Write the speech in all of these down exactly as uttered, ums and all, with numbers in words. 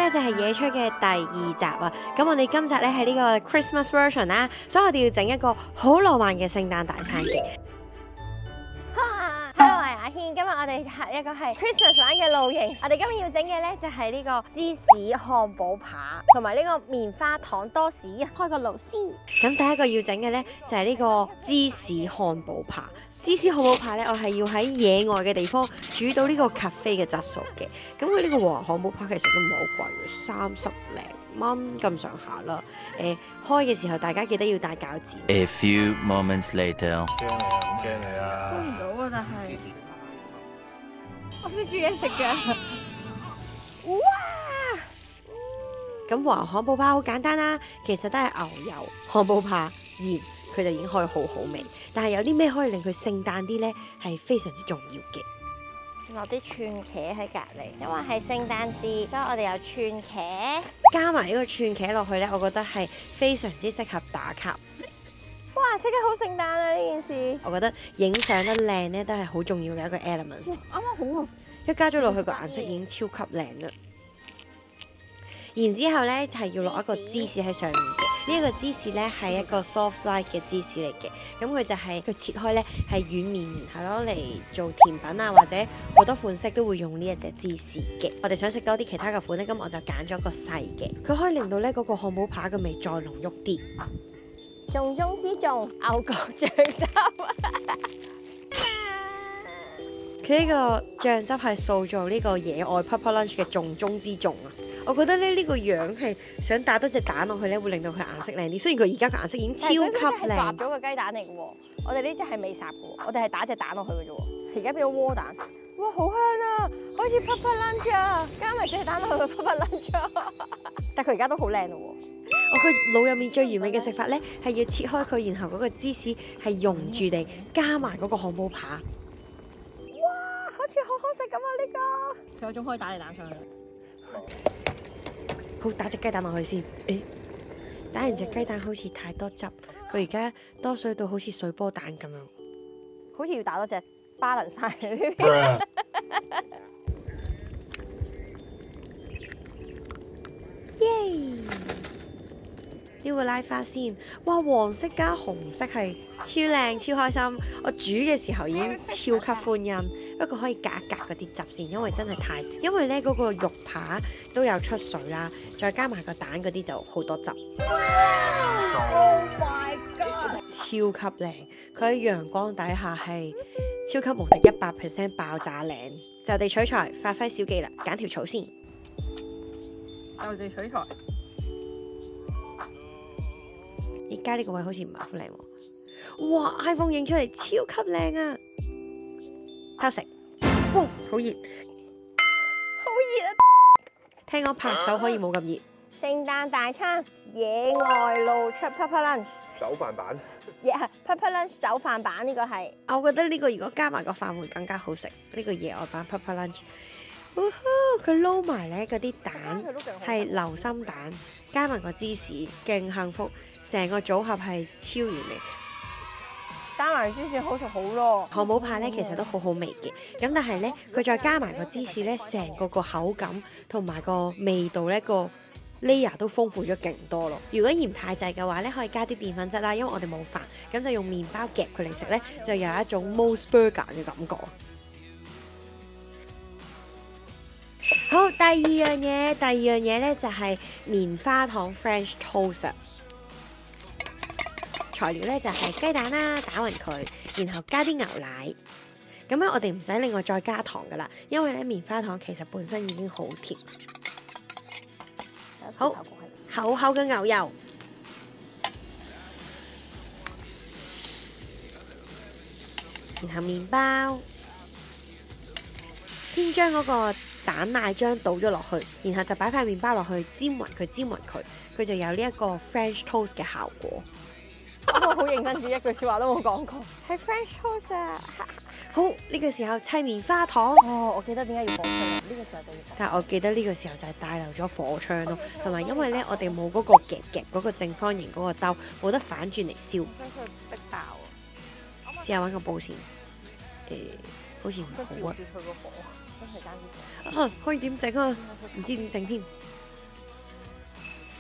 咧就係野炊嘅第二集啊！咁我哋今集咧係呢個 Christmas version 啦，所以我哋要整一個好浪漫嘅聖誕大餐嘅。Hello， 我係阿軒，今日我哋係一個係 Christmas 版嘅露營。我哋今日要整嘅咧就係呢個芝士漢堡扒，同埋呢個棉花糖多士。開個爐先。咁第一個要整嘅咧就係呢個芝士漢堡扒。芝士漢堡扒咧，我係要喺野外嘅地方煮到呢個咖啡嘅質素嘅。咁佢呢個和漢堡扒其實都唔係好貴嘅，三十零蚊咁上下啦。誒、呃，開嘅時候大家記得要帶鉸剪。 A few moments later， 驚你啊！ 開唔到啊，但係我識煮嘢食㗎。 哇！咁和漢堡扒好簡單啦，其實都係牛油、漢堡扒、鹽。佢就已經可以好好味，但係有啲咩可以令佢聖誕啲呢？係非常之重要嘅。 落啲串茄喺隔離，因為係聖誕節，所以我哋有串茄， 加埋呢個串茄落去呢，我覺得係非常之適合打卡。 哇！即刻好聖誕啊！呢件事， 我覺得影相得靚呢，都係好重要嘅一個 elements。 啱啱好啊！ 一加咗落去個顏色已經超級靚啦。然之後咧係要落一個芝士喺上面嘅，呢一個芝士咧係一個 soft side 嘅芝士嚟嘅，咁佢就係、是、佢切開咧係軟綿綿，係攞嚟做甜品啊，或者好多款式都會用呢一隻芝士嘅。我哋想食多啲其他嘅款咧，咁我就揀咗個細嘅，佢可以令到咧嗰個漢堡扒嘅味再濃郁啲。 重中之重，牛角醬汁。 佢呢個醬汁係塑造呢個野外 Papa Lunch 嘅重中之重啊！我覺得咧呢個樣係想打多隻蛋落去咧，會令到佢顏色靚啲。雖然佢而家個顏色已經超級靚。係烚咗個雞蛋嚟嘅喎，我哋呢隻係未烚嘅喎，我哋係打隻蛋落去嘅啫喎。而家變咗窩蛋，哇好香啊，好似 Papa Lunch 啊，加埋隻蛋落去 Papa Lunch 啊。但佢而家都好靚咯喎。我個腦入面最完美嘅食法咧，係要切開佢，然後嗰個芝士係溶住地加埋嗰個漢堡扒。哇，好似好好食咁啊！呢個佢有種可以打你蛋上去。好，打隻雞蛋落去先。誒，打完隻雞蛋好似太多汁，佢而家多水到好似水波蛋咁樣，好似要打多隻巴倫晒呢邊。耶！呢個拉花先，哇！黃色加紅色係超靚超開心。我煮嘅時候已經超級歡欣，不過可以隔一隔嗰啲汁先，因為真係太，因為咧嗰個肉扒都有出水啦，再加埋個蛋嗰啲就好多汁。Oh my god！ 超級靚，佢喺陽光底下係超級無敵一百 percent 爆炸靚，就地取材，發揮小技啦，揀條草先。 就地取材。 而家呢個位好似唔係好靚喎，哇 ！iPhone 影出嚟超級靚啊，偷食，哇！好熱，好熱啊！聽講拍手可以冇咁熱。聖誕大餐，野外露出 Papa Lunch 手飯版， 野係 Papa Lunch 走飯版呢個係，我覺得呢個如果加埋個飯會更加好食。呢個野外版 Papa Lunch，佢撈埋咧嗰啲蛋係流心蛋。加埋個芝士，勁幸福，成個組合係超完美。加埋芝士好食好多。漢堡扒咧其實都好好味嘅，咁但係咧佢再加埋個芝士咧，成個個口感同埋個味道咧個 layer 都豐富咗勁多咯。如果嫌太滯嘅話咧，可以加啲澱粉質啦，因為我哋冇飯，咁就用麵包夾佢嚟食咧，就有一種 Mos Burger 嘅感覺。好，第二樣嘢，第二樣嘢咧就係棉花糖 French Toast。材料咧就係雞蛋啦，打勻佢，然後加啲牛奶。咁樣我哋唔使另外再加糖噶啦，因為咧棉花糖其實本身已經好甜。好，厚厚嘅牛油，然後麵包，先將嗰個蛋奶漿倒咗落去，然後就擺塊麵包落去，煎勻佢，煎勻佢，佢就有呢一個 French toast 嘅效果。我好認真，住一句説話都冇講過，係 French toast 啊！好，呢、這個時候砌棉花糖。哦，我記得點解要火槍呢、這個時候就要。但係我記得呢個時候就係帶漏咗火槍咯，同埋因為咧我哋冇嗰個夾夾嗰個正方形嗰個兜，冇得反轉嚟燒。將佢逼爆啊！試下揾個布先。誒、呃，好似唔好啊。啊，可以點整啊？唔知點整添。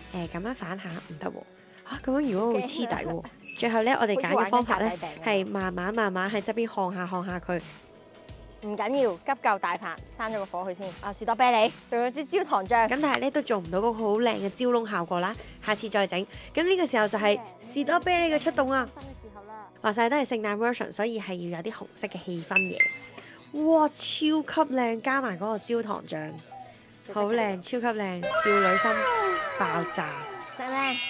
誒咁樣反下唔得喎，嚇咁樣如果會黐底喎。最後咧，我哋揀嘅方法咧係慢慢慢慢喺側邊看下看下佢。 唔緊要，急救大棚，閂咗個火佢先。啊，士多啤梨，仲有支焦糖醬。 咁但係咧都做唔到嗰個好靚嘅焦窿效果啦，下次再整。咁呢個時候就係士多啤梨嘅出動啊！話晒都係聖誕 version，所以係要有啲紅色嘅氣氛嘅。哇，超級靚，加埋嗰個焦糖醬，好靚，超級靚，少女心爆炸。 靚唔靚？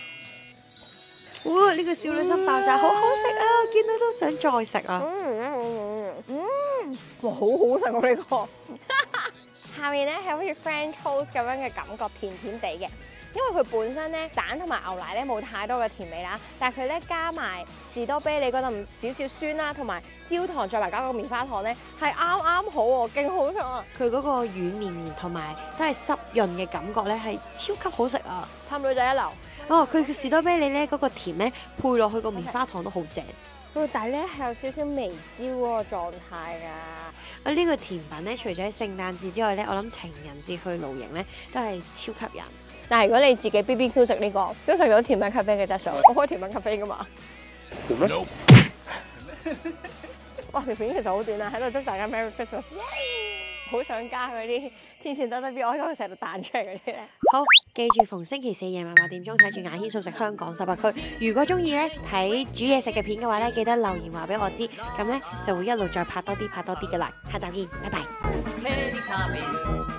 哇！呢個少女心爆炸好好食啊，見到都想再食啊！ 嗯嗯，哇，好好食喎呢個。下面咧係好似 French toast 咁樣嘅感覺，甜甜地嘅。因為佢本身咧蛋同埋牛奶咧冇太多嘅甜味啦，但係佢咧加埋士多啤梨嗰陣少少酸啦，同埋焦糖再埋加個棉花糖咧係啱啱好喎，勁好食啊！ 佢嗰個軟綿綿同埋都係濕潤嘅感覺咧係超級好食啊！ 氹女仔一流。 哦，佢嘅士多啤梨咧嗰個甜咧配落去個棉花糖都好正。 個底咧係有少少微焦嗰個狀態㗎。 啊！呢個甜品咧，除咗喺聖誕節之外咧，我諗情人節去露營咧都係超吸引。 但係如果你自己 B B Q 食呢個，都食到甜品咖啡嘅質素。我開甜品咖啡㗎嘛。 點咧？ 哇！條片其實好短啊，喺度祝大家 Merry Christmas。好想加嗰啲天線得得 B， 我喺度成日彈出嚟嗰啲咧。 好，記住逢星期四夜晚八點鐘睇住雅軒素食香港十八區。如果中意咧睇煮嘢食嘅片嘅話咧，記得留言話俾我知，咁咧就會一路再拍多啲拍多啲噶啦。下集見，拜拜。